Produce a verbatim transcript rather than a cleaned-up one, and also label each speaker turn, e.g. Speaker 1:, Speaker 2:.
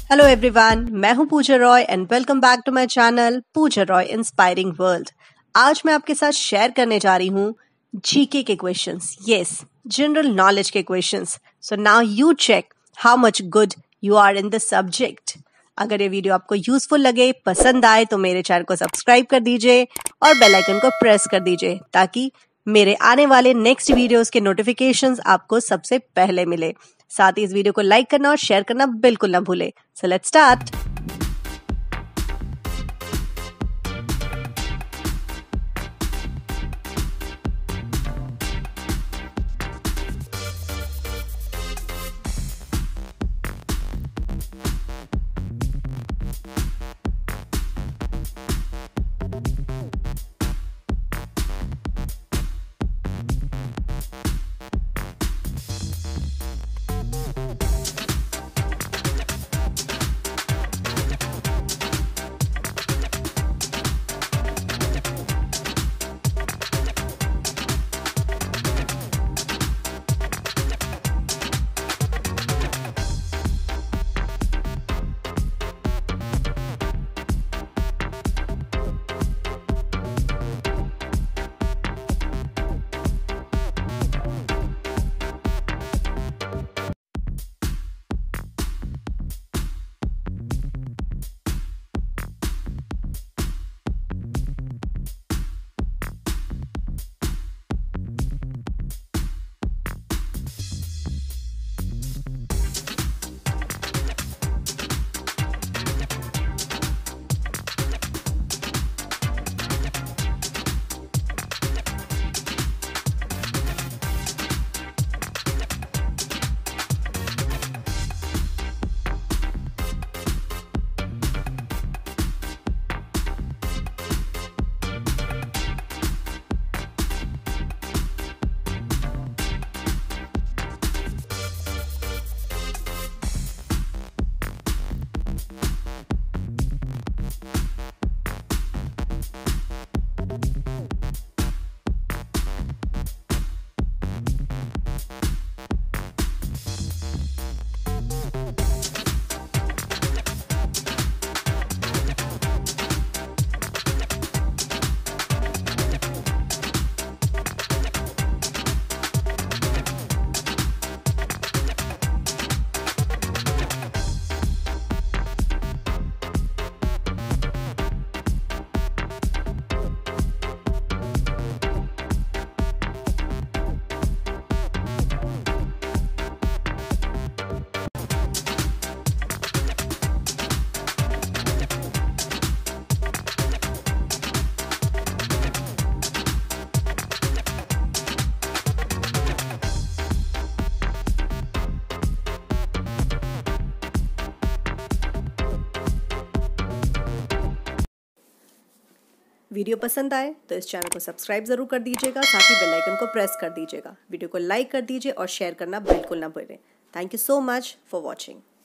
Speaker 1: Hello everyone, मैं हूं Pooja Roy and welcome back to my channel Pooja Roy inspiring world. आज मैं आपके साथ शेयर करने जा रही हूं जीके के क्वेश्चंस, यस, जनरल नॉलेज के questions. So now you check how much good you are in this subject. अगर ये वीडियो आपको यूजफुल लगे, पसंद आए तो मेरे चैनल को सब्सक्राइब कर दीजिए और बेल आइकन को प्रेस कर दीजिए ताकि मेरे आने वाले नेक्स्ट वीडियोस के नोटिफिकेशंस आपको सबसे पहले मिले। साथ ही इस वीडियो को लाइक करना और शेयर करना बिल्कुल ना भूले। So let's start. वीडियो पसंद आए तो इस चैनल को सब्सक्राइब जरूर कर दीजिएगा, साथ ही बेल आइकन को प्रेस कर दीजिएगा। वीडियो को लाइक कर दीजिए और शेयर करना बिल्कुल ना भूलें। Thank you so much for watching.